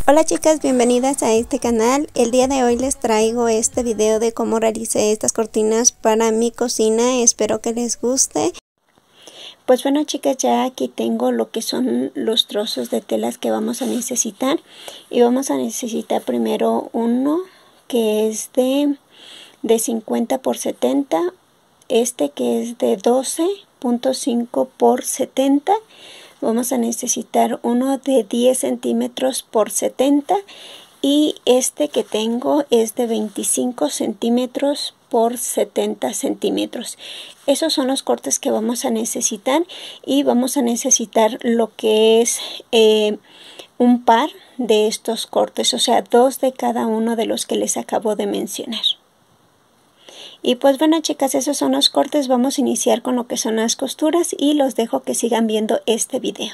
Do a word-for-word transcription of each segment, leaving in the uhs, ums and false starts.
Hola chicas, bienvenidas a este canal. El día de hoy les traigo este video de cómo realicé estas cortinas para mi cocina. Espero que les guste. Pues bueno chicas, ya aquí tengo lo que son los trozos de telas que vamos a necesitar. Y vamos a necesitar primero uno que es de, de cincuenta por setenta. Este que es de doce punto cinco por setenta. Vamos a necesitar uno de diez centímetros por setenta y este que tengo es de veinticinco centímetros por setenta centímetros. Esos son los cortes que vamos a necesitar y vamos a necesitar lo que es eh, un par de estos cortes, o sea, dos de cada uno de los que les acabo de mencionar. Y pues bueno chicas, esos son los cortes. Vamos a iniciar con lo que son las costuras y los dejo que sigan viendo este video.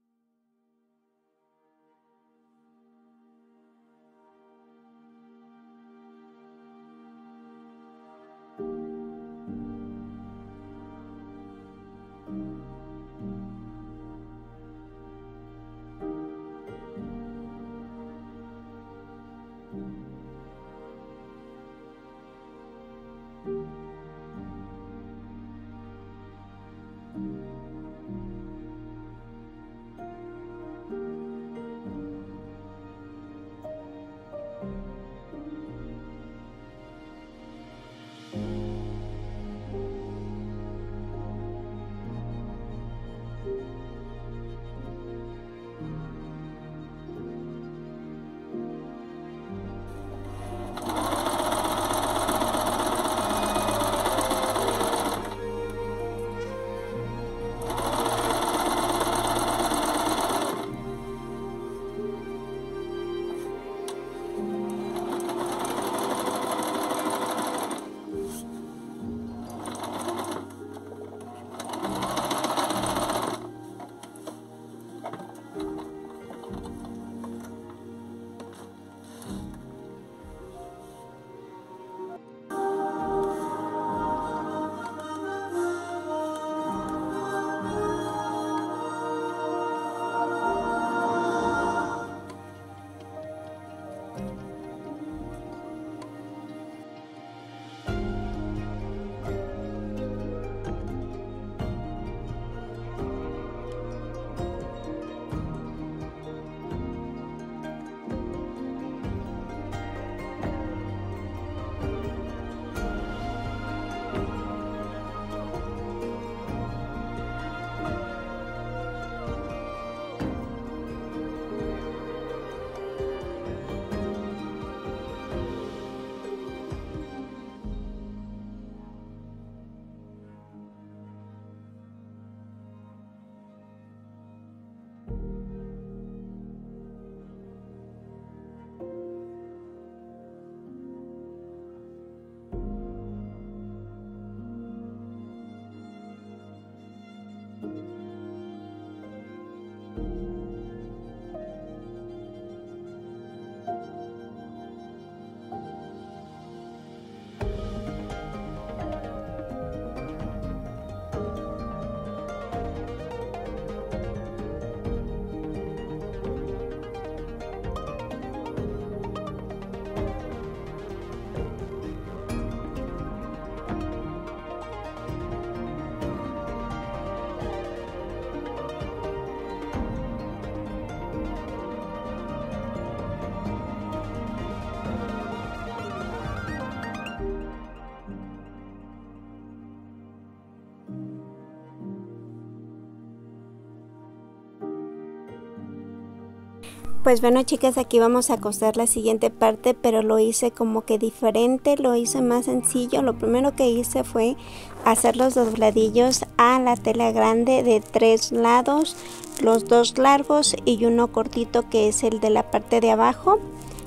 Pues bueno chicas, aquí vamos a coser la siguiente parte, pero lo hice como que diferente, lo hice más sencillo. Lo primero que hice fue hacer los dobladillos a la tela grande de tres lados, los dos largos y uno cortito que es el de la parte de abajo.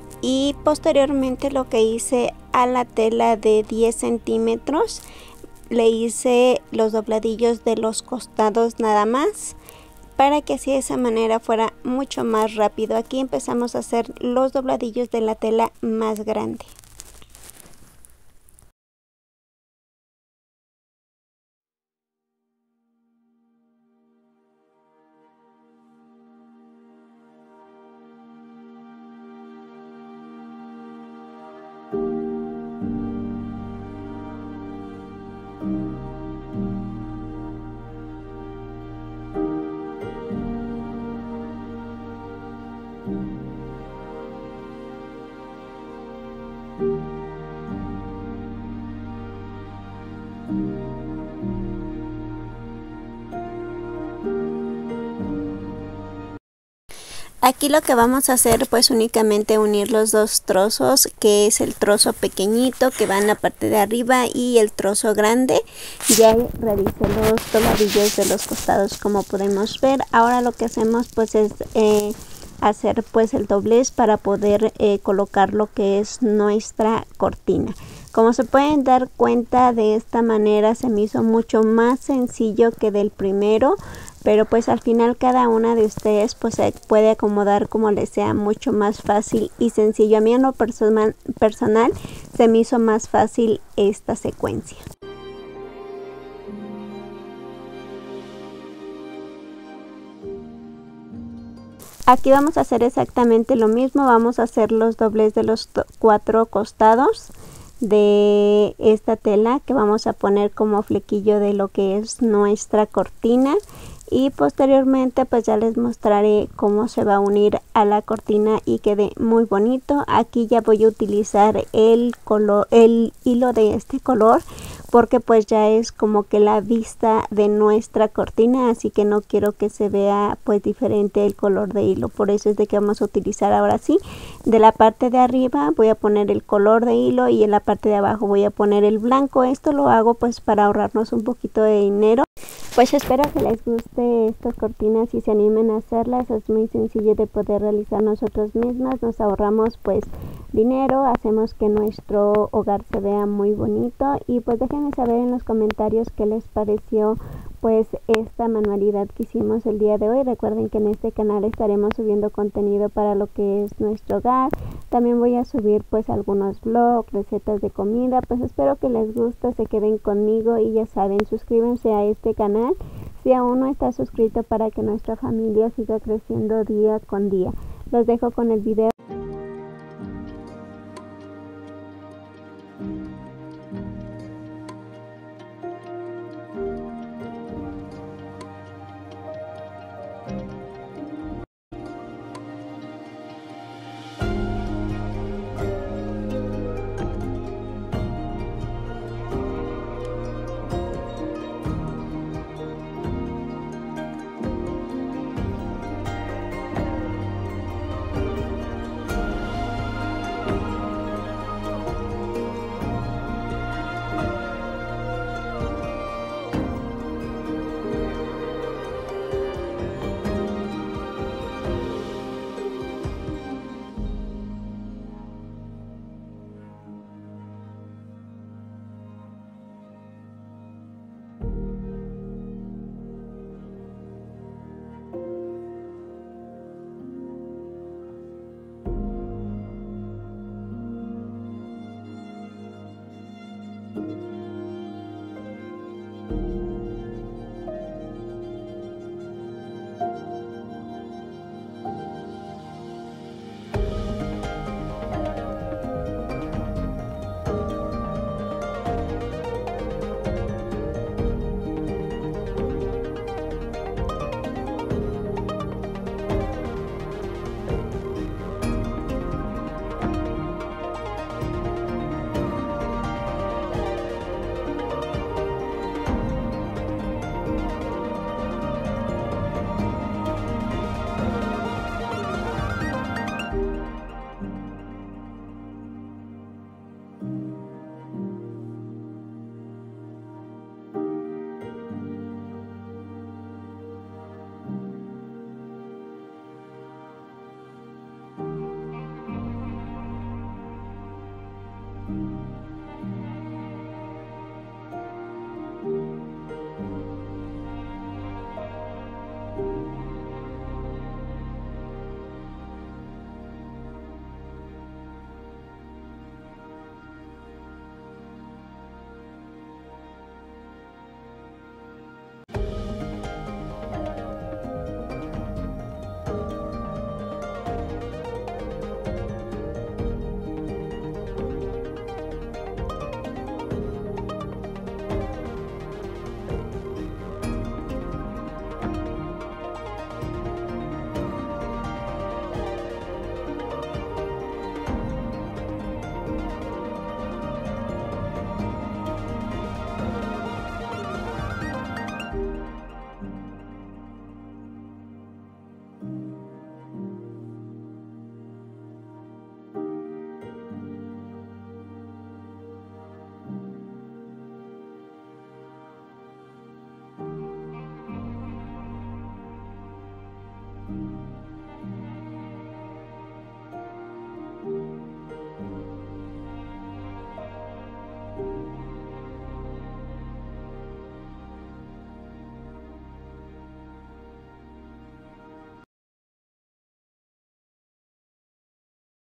Y posteriormente lo que hice a la tela de diez centímetros, le hice los dobladillos de los costados nada más, para que así de esa manera fuera mucho más rápido. Aquí empezamos a hacer los dobladillos de la tela más grande. Aquí lo que vamos a hacer pues únicamente unir los dos trozos, que es el trozo pequeñito que va en la parte de arriba y el trozo grande. Ya realicé los dobladillos de los costados, como podemos ver. Ahora lo que hacemos pues es eh, hacer pues el doblez para poder eh, colocar lo que es nuestra cortina. Como se pueden dar cuenta, de esta manera se me hizo mucho más sencillo que del primero, pero pues al final cada una de ustedes pues se puede acomodar como les sea mucho más fácil y sencillo. A mí en lo personal, personal se me hizo más fácil esta secuencia. Aquí vamos a hacer exactamente lo mismo, vamos a hacer los dobles de los cuatro costados de esta tela que vamos a poner como flequillo de lo que es nuestra cortina, y posteriormente pues ya les mostraré cómo se va a unir a la cortina y quede muy bonito. Aquí ya voy a utilizar el color, el hilo de este color, porque pues ya es como que la vista de nuestra cortina, así que no quiero que se vea pues diferente el color de hilo. Por eso es de que vamos a utilizar ahora sí, de la parte de arriba voy a poner el color de hilo y en la parte de abajo voy a poner el blanco. Esto lo hago pues para ahorrarnos un poquito de dinero. Pues espero que les guste estas cortinas y se animen a hacerlas. Es muy sencillo de poder realizar nosotros mismas, nos ahorramos pues dinero, hacemos que nuestro hogar se vea muy bonito. Y pues déjenme saber en los comentarios qué les pareció pues esta manualidad que hicimos el día de hoy. Recuerden que en este canal estaremos subiendo contenido para lo que es nuestro hogar. También voy a subir pues algunos vlogs, recetas de comida. Pues espero que les guste, se queden conmigo y ya saben, suscríbanse a este canal si aún no está suscrito, para que nuestra familia siga creciendo día con día. Los dejo con el video.